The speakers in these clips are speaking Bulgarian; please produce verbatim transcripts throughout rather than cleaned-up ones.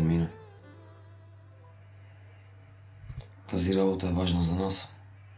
мина. Тази работа е важна за нас.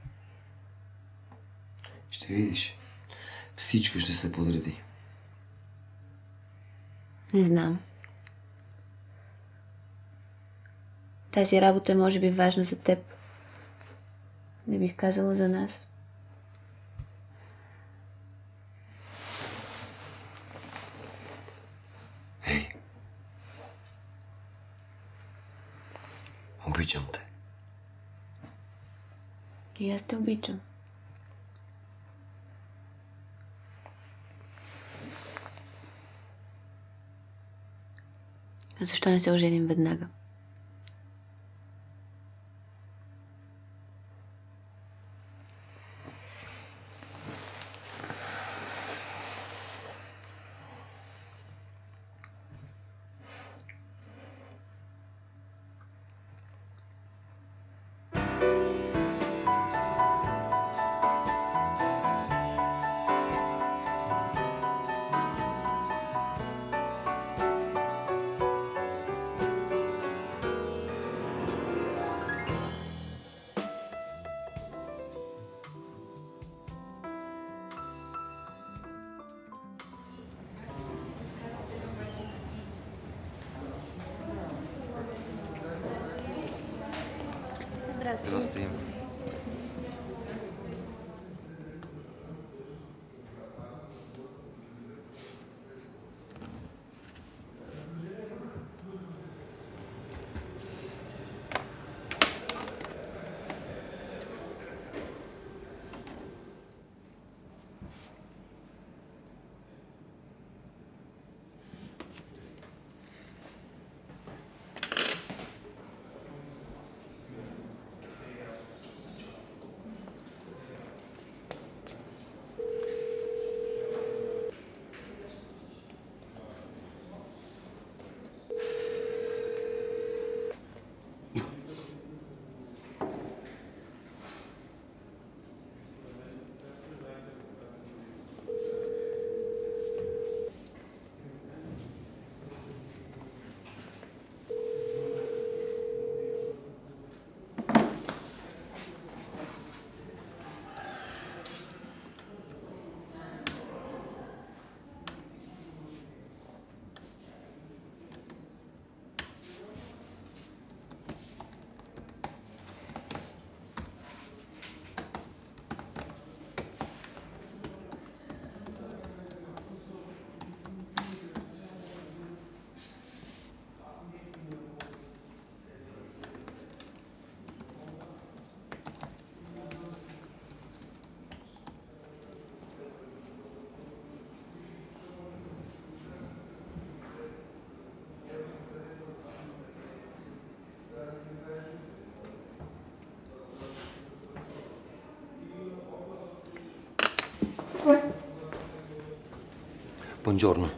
Ще видиш. Всичко ще се подреди. Не знам. Тази работа е може би важна за теб. Не бих казала за нас. Ей! Обичам те. И аз те обичам. Защо не се оженим веднага? Здрасти. Buongiorno.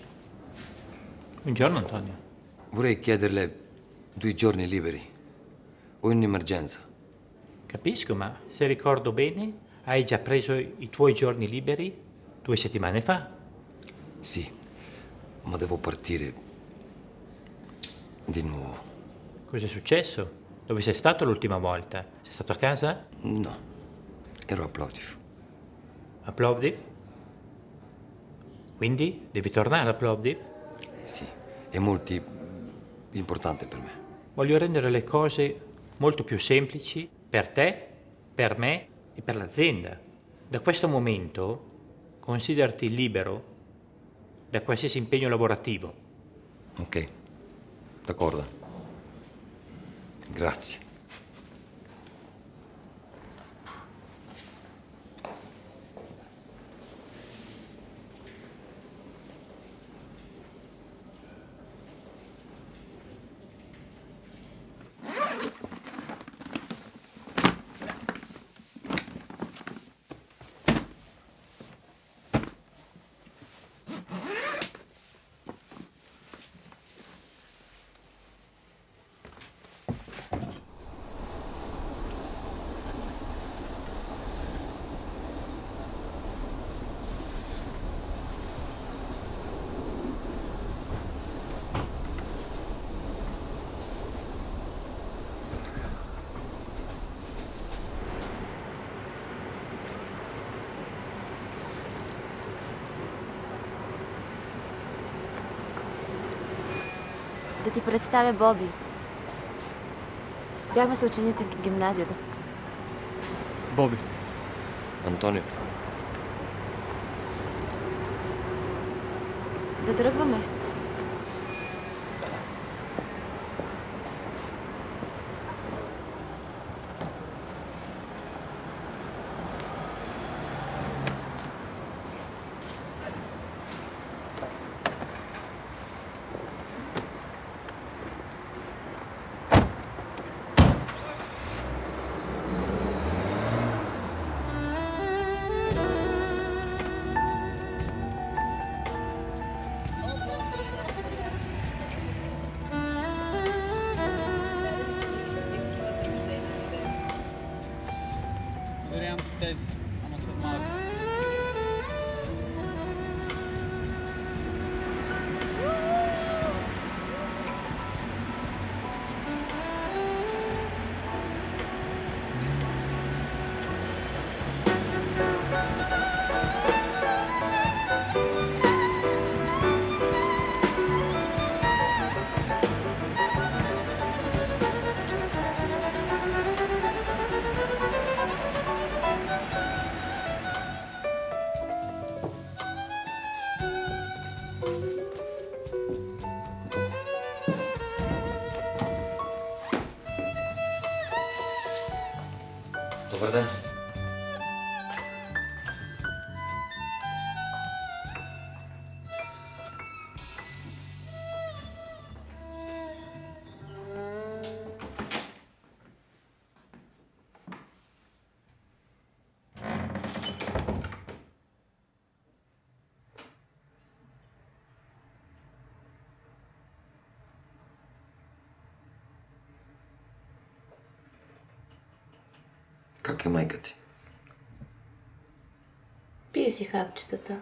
Buongiorno Antonio. Vorrei chiederle due giorni liberi. Ho un'emergenza. Capisco, ma se ricordo bene, hai già preso i tuoi giorni liberi due settimane fa. Sì, ma devo partire di nuovo. Cos'è successo? Dove sei stato l'ultima volta? Sei stato a casa? No, ero a Plovdiv. A Plovdiv? Quindi devi tornare a Plovdiv? Sì, è molto importante per me. Voglio rendere le cose molto più semplici per te, per me e per l'azienda. Da questo momento considerati libero da qualsiasi impegno lavorativo. Ok, d'accordo. Grazie. ти представя Боби. Бяхме се ученици в гимназията. Боби. Антонио. Да тръгваме. Дарявам ти тези, ама след малко. Добър ден. Как е майка ти? Пие си хапчетата.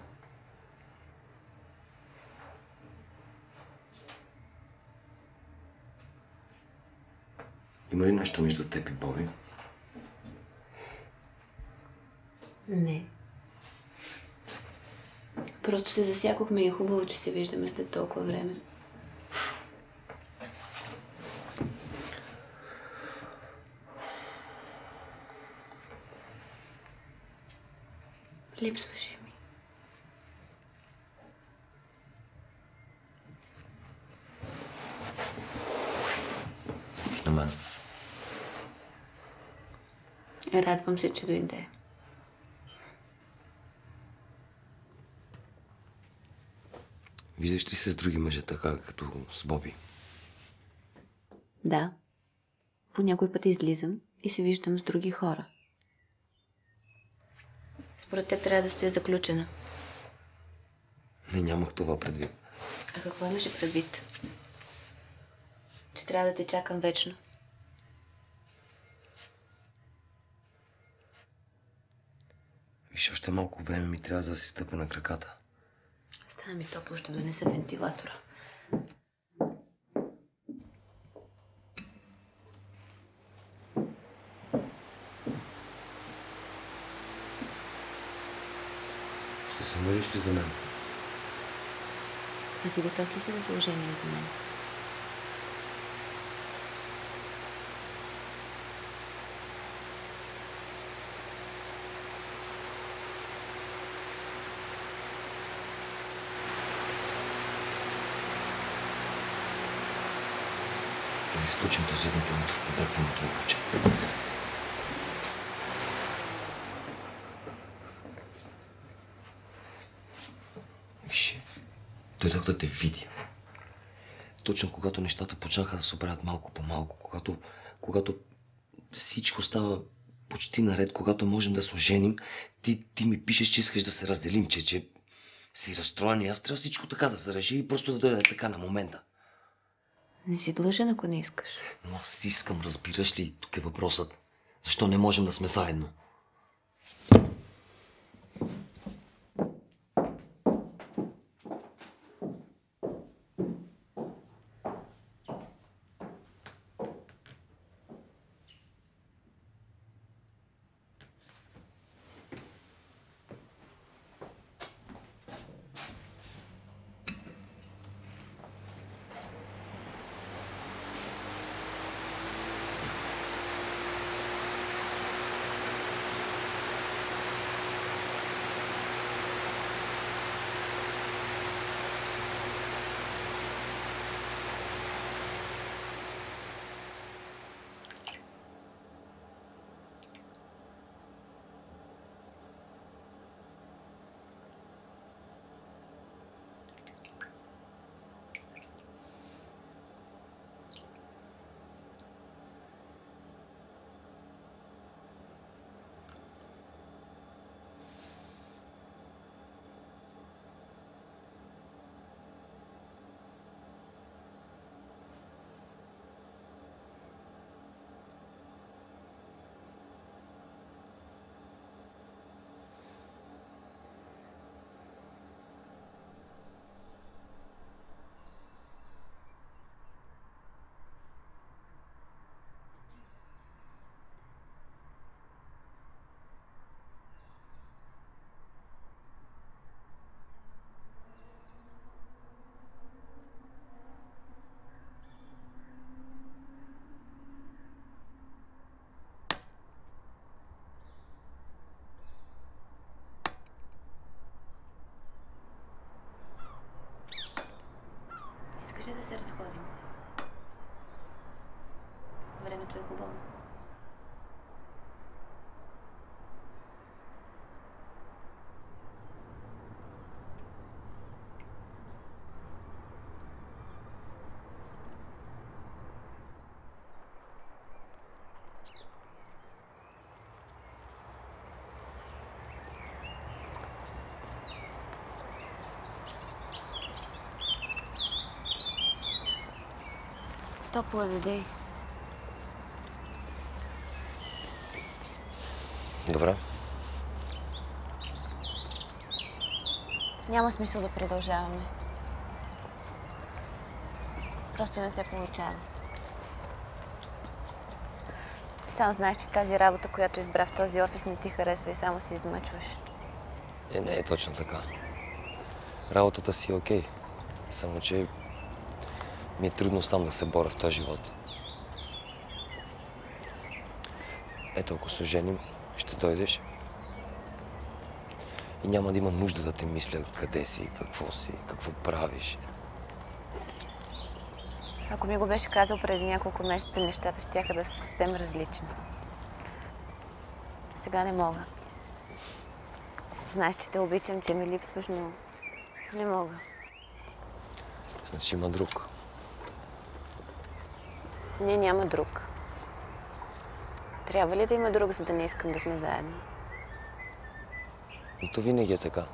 Има ли нещо между теб и Боби? Не. Просто се засякохме и е хубаво, че се виждаме след толкова време. Липсваше ми. На мен. Радвам се, че дойде. Виждаш ли се с други мъже така, като с Боби? Да. По някой път излизам и се виждам с други хора. Според теб трябва да стоя заключена. Не, нямах това предвид. А какво имаше предвид? Че трябва да те чакам вечно. Виж, още малко време ми трябва да си стъпя на краката. Стана ми топло, ще донеса вентилатора. Ще се мъриш ли за мен? А ти готов ли си да се ожениш за мен? Да изключим този вентилатор, подърти на това буче. Виж, дойдох да те видя. Точно когато нещата почнаха да се оправят малко по малко, когато, когато всичко става почти наред, когато можем да се оженим, ти, ти ми пишеш, че искаш да се разделим, че, че си разстроен и аз трябва всичко така да се реши и просто да дойде така на момента. Не си длъжен, ако не искаш. Но аз искам, разбираш ли, тук е въпросът. Защо не можем да сме заедно? Топло е, дей. Добре. Няма смисъл да продължаваме. Просто не се получава. Сам знаеш, че тази работа, която избра в този офис, не ти харесва и само се измъчваш. Е, не е точно така. Работата си е окей. Само, че ми е трудно сам да се боря в този живот. Ето, ако се женим, ще дойдеш и няма да имам нужда да те мисля къде си, какво си, какво правиш. Ако ми го беше казал преди няколко месеца, нещата щяха да са съвсем различни. Сега не мога. Знаеш, че те обичам, че ми липсваш, но не мога. Значи има друг. Не, няма друг. Трябва ли да има друг, за да не искам да сме заедно? Но то винаги е така.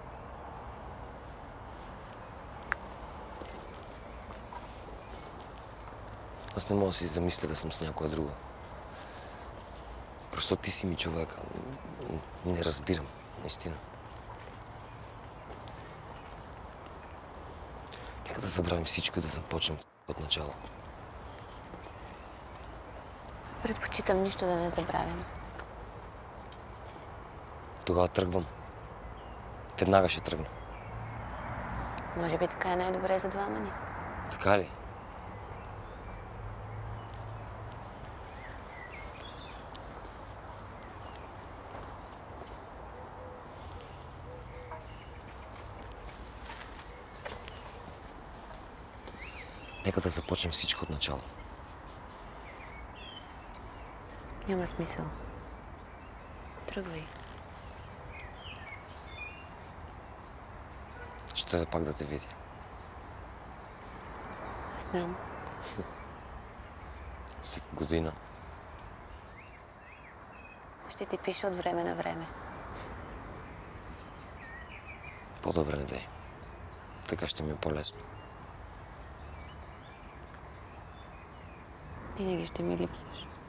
Аз не мога да си замисля да съм с някоя друга. Просто ти си ми човек. Не разбирам, наистина. Нека да забравим всичко и да започнем от начало. Предпочитам нищо да не забравям. Тогава тръгвам. Веднага ще тръгна. Може би така е най-добре за двама ни. Така ли? Нека да започнем всичко от начало. Няма смисъл. Тръгвай. Ще да пак да те видя. Знам. След година. Ще ти пиша от време на време. По-добре не дей. Така ще ми е по-лесно. Винаги ще ми липсваш.